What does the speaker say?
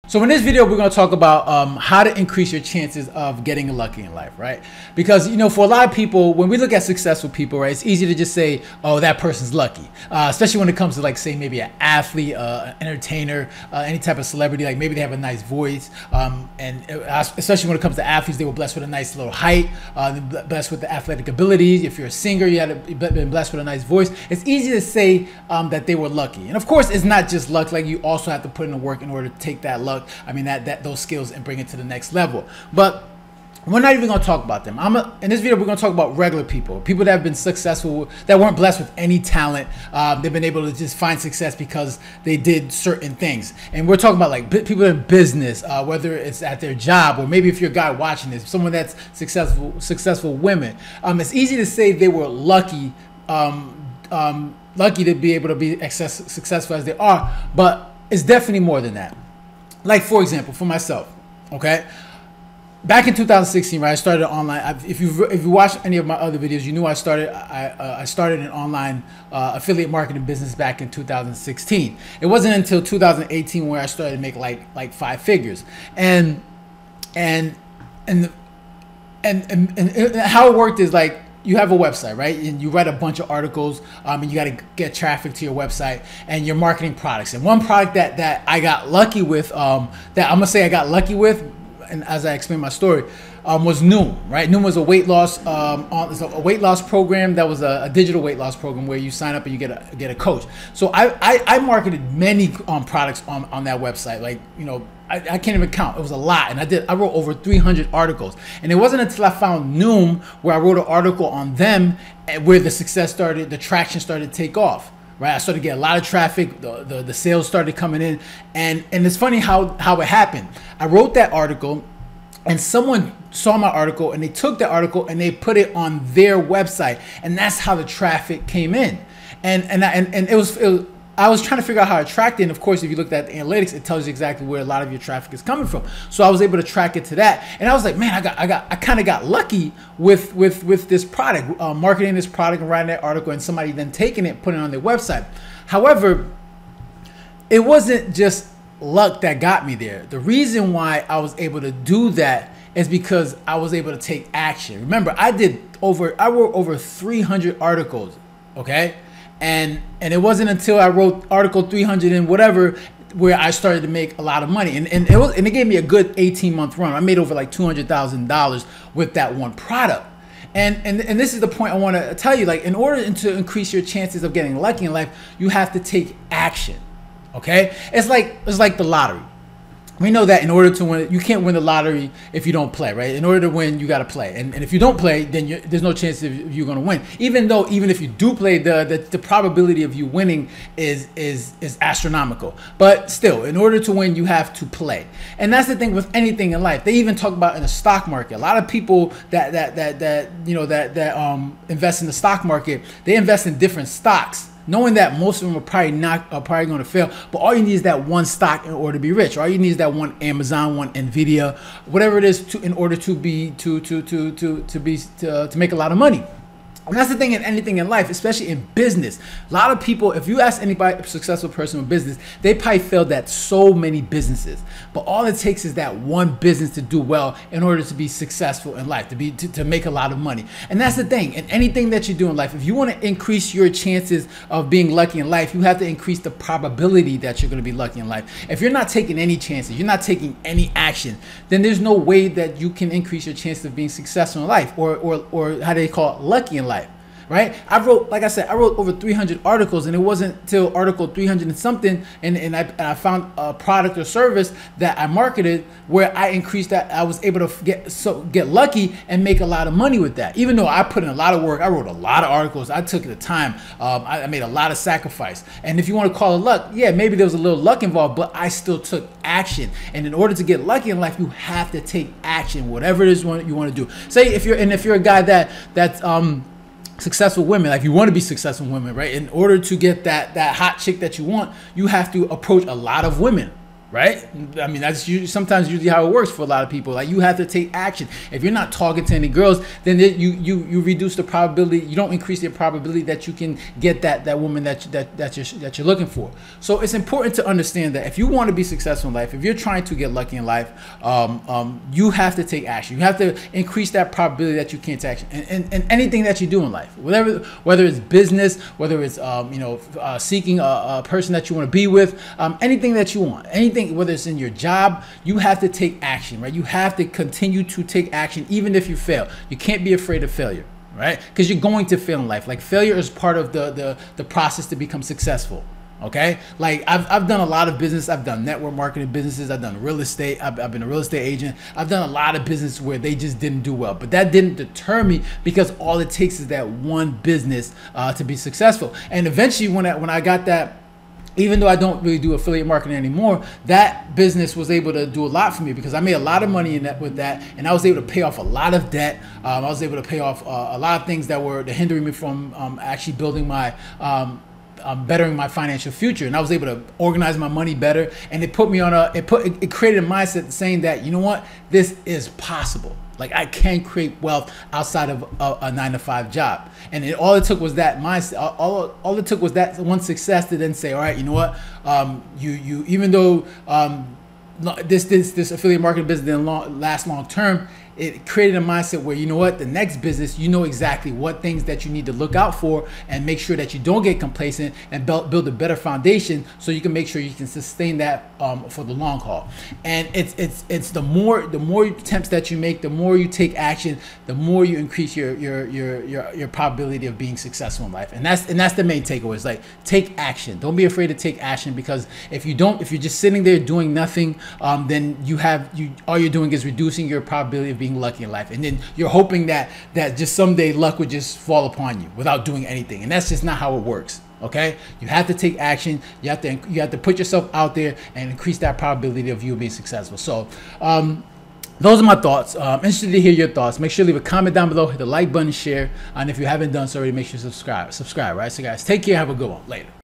So in this video, we're going to talk about how to increase your chances of getting lucky in life, right? Because, you know, for a lot of people, when we look at successful people, right, it's easy to just say, oh, that person's lucky, especially when it comes to, like, say, maybe an athlete, an entertainer, any type of celebrity. Like maybe they have a nice voice, and especially when it comes to athletes, they were blessed with a nice little height, blessed with the athletic abilities. If you're a singer, you had been blessed with a nice voice. It's easy to say that they were lucky. And of course, it's not just luck. Like, you also have to put in the work in order to take that luck. I mean, those skills and bring it to the next level. But we're not even going to talk about them. In this video, we're going to talk about regular people that have been successful, that weren't blessed with any talent. They've been able to just find success because they did certain things. And we're talking about, like, people in business, whether it's at their job, or maybe if you're a guy watching this, someone that's successful women. It's easy to say they were lucky, lucky to be able to be successful as they are, but it's definitely more than that. Like, for example, for myself, okay, back in 2016, right, I started online. If you watch any of my other videos, you knew I started an online affiliate marketing business back in 2016. It wasn't until 2018 where I started to make like 5 figures, and how it worked is, like, you have a website, right? And you write a bunch of articles, and you got to get traffic to your website, and you're marketing products. And one product that I got lucky with, that I'm gonna say I got lucky with, and as I explain my story, was Noom, right? Noom was a weight loss, program that was a digital weight loss program where you sign up and you get a coach. So I marketed many products on that website. Like, you know, I can't even count. It was a lot. And I wrote over 300 articles. And it wasn't until I found Noom where I wrote an article on them where the traction started to take off. Right, I started to get a lot of traffic. The sales started coming in, and it's funny how it happened. I wrote that article, and someone saw my article, and they took the article and they put it on their website, and that's how the traffic came in. And it was I was trying to figure out how to track it. And of course, if you looked at the analytics, it tells you exactly where a lot of your traffic is coming from. So I was able to track it to that. And I was like, man, I kind of got lucky with this product, marketing this product and writing that article, and somebody then taking it, putting it on their website. However, it wasn't just luck that got me there. The reason why I was able to do that is because I was able to take action. Remember, I wrote over 300 articles, okay? And it wasn't until I wrote article 300 and whatever where I started to make a lot of money. And it gave me a good 18-month run. I made over like $200,000 with that one product. And this is the point I want to tell you. Like, in order to increase your chances of getting lucky in life, you have to take action. Okay? It's like the lottery. We know that in order to win, you can't win the lottery if you don't play, right? In order to win, you got to play. And if you don't play, then there's no chance of you're going to win. Even if you do play, the probability of you winning is astronomical. But still, in order to win, you have to play. And that's the thing with anything in life. They even talk about in the stock market. A lot of people that invest in the stock market, they invest in different stocks, knowing that most of them are probably going to fail. But all you need is that one stock in order to be rich. All you need is that one Amazon, one Nvidia, whatever it is, in order to make a lot of money. And that's the thing in anything in life, especially in business. A lot of people, if you ask anybody, a successful person in business, they probably failed at so many businesses. But all it takes is that one business to do well in order to be successful in life, to make a lot of money. And that's the thing. In anything that you do in life, if you want to increase your chances of being lucky in life, you have to increase the probability that you're going to be lucky in life. If you're not taking any chances, you're not taking any action, then there's no way that you can increase your chances of being successful in life, or how they call it, lucky in life. Right? Like I said, I wrote over 300 articles, and it wasn't till article 300 and something, and I found a product or service that I marketed where I increased that. I was able to get lucky and make a lot of money with that. Even though I put in a lot of work, I wrote a lot of articles, I took the time, I made a lot of sacrifice. And if you want to call it luck, yeah, maybe there was a little luck involved, but I still took action. And in order to get lucky in life, you have to take action, whatever it is you want to do. Say if you're a guy that's successful women, like, you want to be successful women, right? In order to get that hot chick that you want, you have to approach a lot of women. right? I mean, that's sometimes usually how it works for a lot of people. Like, you have to take action. If you're not talking to any girls, then you reduce the probability. You don't increase the probability that you can get that woman that you're looking for. So it's important to understand that if you want to be successful in life, if you're trying to get lucky in life, you have to take action. You have to increase that probability that you can take action. And anything that you do in life, whether it's business, whether it's seeking a person that you want to be with, anything that you want, anything, whether it's in your job, you have to take action, right? You have to continue to take action even if you fail. You can't be afraid of failure, right? Because you're going to fail in life. Like, failure is part of the process to become successful. Okay, like I've done a lot of business. I've done network marketing businesses. I've done real estate. I've been a real estate agent. I've done a lot of business where they just didn't do well, but that didn't deter me, because all it takes is that one business to be successful. And eventually, when I got that, even though I don't really do affiliate marketing anymore, that business was able to do a lot for me, because I made a lot of money in that with that, and I was able to pay off a lot of debt. I was able to pay off a lot of things that were hindering me from actually building my bettering my financial future. And I was able to organize my money better, and it put me on it created a mindset saying that, you know what, this is possible. Like, I can create wealth outside of a 9-to-5 job. And all it took was that mindset. All it took was that one success to then say, all right, you know what, you even though this affiliate marketing business didn't last long term, it created a mindset where, you know what, the next business, you know exactly what things that you need to look out for, and make sure that you don't get complacent, and build a better foundation so you can make sure you can sustain that for the long haul. And it's the more attempts that you make, the more you take action, the more you increase your probability of being successful in life. And that's the main takeaway. Is like, take action. Don't be afraid to take action, because if you're just sitting there doing nothing, then all you're doing is reducing your probability of being lucky in life, and then you're hoping that just someday luck would just fall upon you without doing anything. And that's just not how it works. Okay, you have to take action. You have to put yourself out there and increase that probability of you being successful. So those are my thoughts. Interested to hear your thoughts. Make sure to leave a comment down below, hit the like button, share, and if you haven't done so already, make sure to subscribe, right? So guys, take care, have a good one. Later.